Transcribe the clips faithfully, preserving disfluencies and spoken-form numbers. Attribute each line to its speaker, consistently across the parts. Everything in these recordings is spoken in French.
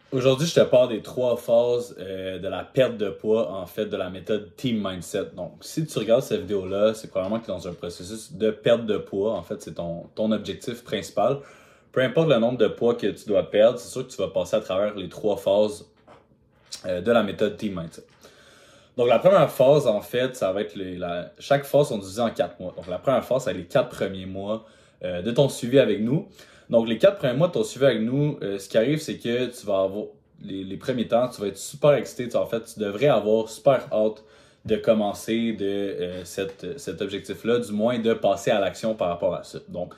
Speaker 1: Aujourd'hui, je te parle des trois phases euh, de la perte de poids, en fait, de la méthode Team Mindset. Donc, si tu regardes cette vidéo-là, c'est probablement que tu es dans un processus de perte de poids. En fait, c'est ton, ton objectif principal. Peu importe le nombre de poids que tu dois perdre, c'est sûr que tu vas passer à travers les trois phases euh, de la méthode Team Mindset. Donc, la première phase, en fait, ça va être les, la, chaque phase, on divise en quatre mois. Donc, la première phase, c'est les quatre premiers mois euh, de ton suivi avec nous. Donc, les quatre premiers mois de ton suivi avec nous, euh, ce qui arrive, c'est que tu vas avoir, les, les premiers temps, tu vas être super excité. Tu, en fait, tu devrais avoir super hâte de commencer de euh, cette, cet objectif-là, du moins de passer à l'action par rapport à ça. Donc,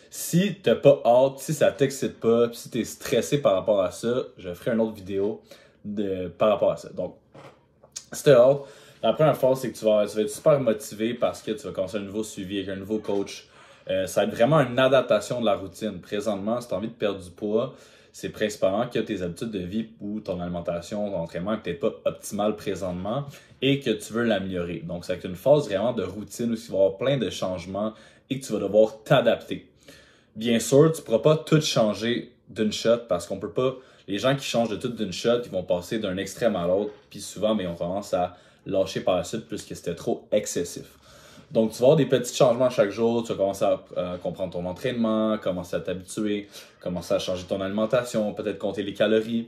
Speaker 1: si tu n'as pas hâte, si ça ne t'excite pas, si tu es stressé par rapport à ça, je ferai une autre vidéo de, par rapport à ça. Donc, si tu as hâte, la première phase, c'est que tu vas, tu vas être super motivé parce que tu vas commencer un nouveau suivi avec un nouveau coach. Euh, ça va être vraiment une adaptation de la routine. Présentement, si tu as envie de perdre du poids, c'est principalement que tes habitudes de vie ou ton alimentation, ton entraînement n'est peut-être pas optimale présentement et que tu veux l'améliorer. Donc, c'est une phase vraiment de routine où il va y avoir plein de changements et que tu vas devoir t'adapter. Bien sûr, tu ne pourras pas tout changer d'une shot parce qu'on peut pas. Les gens qui changent de tout d'une shot, ils vont passer d'un extrême à l'autre, puis souvent, mais ils ont tendance à lâcher par la suite puisque c'était trop excessif. Donc, tu vas avoir des petits changements chaque jour. Tu vas commencer à euh, comprendre ton entraînement, commencer à t'habituer, commencer à changer ton alimentation, peut-être compter les calories.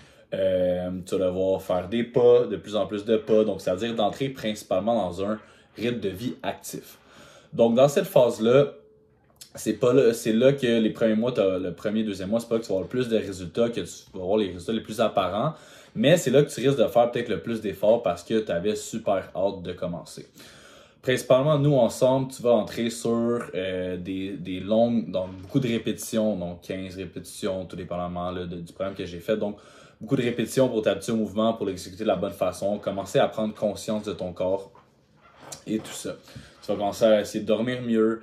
Speaker 1: Euh, tu vas devoir faire des pas, de plus en plus de pas. Donc, ça veut dire d'entrer principalement dans un rythme de vie actif. Donc, dans cette phase-là, c'est pas là, c'est là que les premiers mois, le premier, deuxième mois, c'est pas là que tu vas avoir le plus de résultats, que tu vas avoir les résultats les plus apparents. Mais c'est là que tu risques de faire peut-être le plus d'efforts parce que tu avais super hâte de commencer. Principalement, nous, ensemble, tu vas entrer sur euh, des, des longues, donc beaucoup de répétitions, donc quinze répétitions, tout dépendamment là, de, du programme que j'ai fait. Donc, beaucoup de répétitions pour t'habituer au mouvement, pour l'exécuter de la bonne façon, commencer à prendre conscience de ton corps et tout ça. Tu vas commencer à essayer de dormir mieux,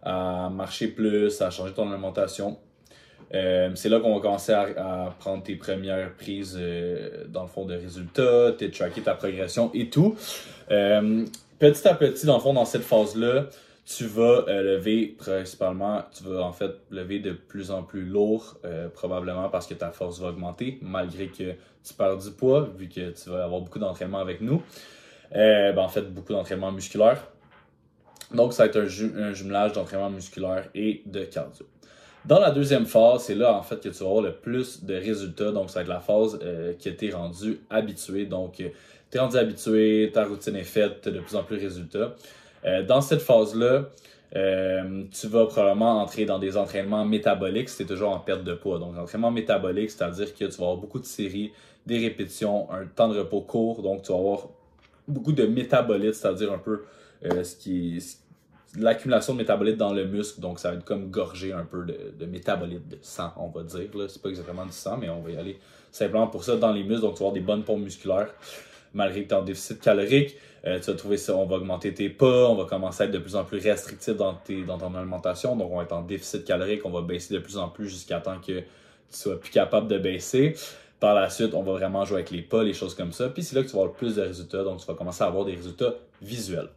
Speaker 1: à marcher plus, à changer ton alimentation. Euh, c'est là qu'on va commencer à, à prendre tes premières prises, euh, dans le fond, de résultats, te tracker ta progression et tout. Euh, petit à petit, dans le fond, dans cette phase-là, tu vas euh, lever principalement, tu vas en fait lever de plus en plus lourd, euh, probablement parce que ta force va augmenter, malgré que tu perds du poids, vu que tu vas avoir beaucoup d'entraînement avec nous. Euh, ben, en fait, beaucoup d'entraînement musculaire. Donc, ça va être un, ju un jumelage d'entraînement musculaire et de cardio. Dans la deuxième phase, c'est là en fait que tu vas avoir le plus de résultats. Donc, ça va être la phase euh, que tu es rendu habitué. Donc, euh, tu es rendu habitué, ta routine est faite, tu as de plus en plus de résultats. Euh, dans cette phase-là, euh, tu vas probablement entrer dans des entraînements métaboliques si tu es toujours en perte de poids. Donc, entraînement métabolique, c'est-à-dire que tu vas avoir beaucoup de séries, des répétitions, un temps de repos court. Donc, tu vas avoir beaucoup de métabolites, c'est-à-dire un peu euh, ce qui est l'accumulation de métabolites dans le muscle, donc ça va être comme gorger un peu de, de métabolites, de sang, on va dire. C'est pas exactement du sang, mais on va y aller simplement pour ça dans les muscles. Donc tu vas avoir des bonnes pompes musculaires, malgré que tu es en déficit calorique. Euh, tu vas trouver ça, on va augmenter tes pas, on va commencer à être de plus en plus restrictif dans, tes, dans ton alimentation. Donc on va être en déficit calorique, on va baisser de plus en plus jusqu'à temps que tu sois plus capable de baisser. Par la suite, on va vraiment jouer avec les pas, les choses comme ça. Puis c'est là que tu vas avoir le plus de résultats. Donc, tu vas commencer à avoir des résultats visuels.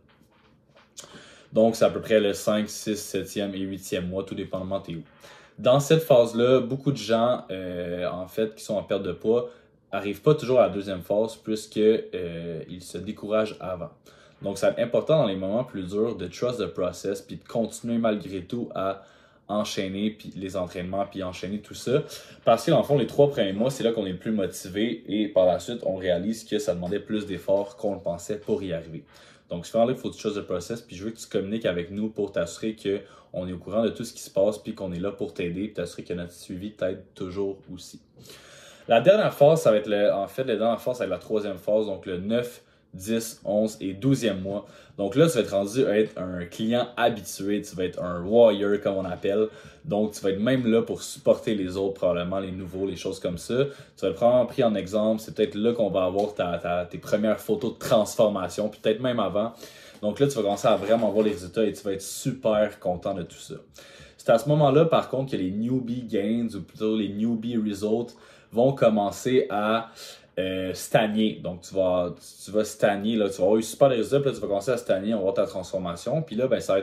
Speaker 1: Donc, c'est à peu près le cinq, six, septième et huitième mois, tout dépendamment t'es où. Dans cette phase-là, beaucoup de gens, euh, en fait, qui sont en perte de poids, n'arrivent pas toujours à la deuxième phase puisqu'ils euh, se découragent avant. Donc, c'est important dans les moments plus durs de trust the process puis de continuer malgré tout à enchaîner puis les entraînements puis enchaîner tout ça. Parce que dans le fond, les trois premiers mois, c'est là qu'on est le plus motivé et par la suite, on réalise que ça demandait plus d'efforts qu'on le pensait pour y arriver. Donc, souvent là, il faut que tu trust the process puis je veux que tu communiques avec nous pour t'assurer qu'on est au courant de tout ce qui se passe puis qu'on est là pour t'aider puis t'assurer que notre suivi t'aide toujours aussi. La dernière phase, ça va être le, en fait, la dernière phase, ça va être la troisième phase, donc le neuf, dix, onze et douzième mois. Donc là, tu vas être rendu à être un client habitué, tu vas être un warrior comme on appelle. Donc, tu vas être même là pour supporter les autres, probablement les nouveaux, les choses comme ça. Tu vas être probablement pris en exemple, c'est peut-être là qu'on va avoir ta, ta, tes premières photos de transformation, puis peut-être même avant. Donc là, tu vas commencer à vraiment voir les résultats et tu vas être super content de tout ça. C'est à ce moment-là, par contre, que les newbie gains, ou plutôt les newbie results, vont commencer à euh, stagner. Donc, tu vas, tu vas stagner, là, tu vas avoir eu super des résultats, puis là, tu vas commencer à stagner, on va voir ta transformation. Puis là, ben, ça va être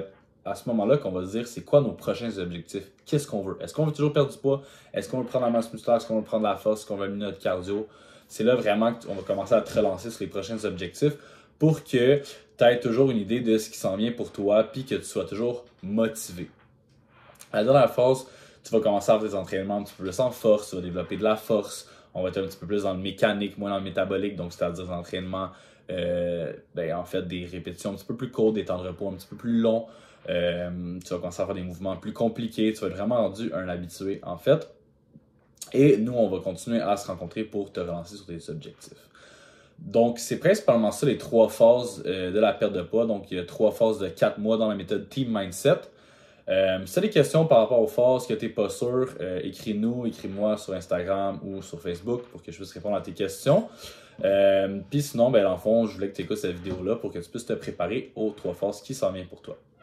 Speaker 1: à ce moment-là qu'on va se dire c'est quoi nos prochains objectifs. Qu'est-ce qu'on veut? Est-ce qu'on veut toujours perdre du poids? Est-ce qu'on veut prendre la masse musculaire? Est-ce qu'on veut prendre la force? Est-ce qu'on veut améliorer notre cardio? C'est là vraiment qu'on va commencer à te relancer sur les prochains objectifs pour que tu aies toujours une idée de ce qui s'en vient pour toi puis que tu sois toujours motivé. À la dernière phase, tu vas commencer à faire des entraînements un petit peu plus en force, tu vas développer de la force, on va être un petit peu plus dans le mécanique, moins dans le métabolique, donc c'est-à-dire des entraînements, euh, ben, en fait des répétitions un petit peu plus courtes, des temps de repos un petit peu plus longs, euh, tu vas commencer à faire des mouvements plus compliqués, tu vas être vraiment rendu un habitué en fait. Et nous, on va continuer à se rencontrer pour te relancer sur tes objectifs. Donc, c'est principalement ça les trois phases euh, de la perte de poids. Donc, il y a trois phases de quatre mois dans la méthode Team Mindset. Euh, si tu as des questions par rapport aux phases que tu n'es pas sûr, euh, écris-nous, écris-moi sur Instagram ou sur Facebook pour que je puisse répondre à tes questions. Euh, Puis sinon, ben, dans le fond, je voulais que tu écoutes cette vidéo-là pour que tu puisses te préparer aux trois phases qui s'en viennent pour toi.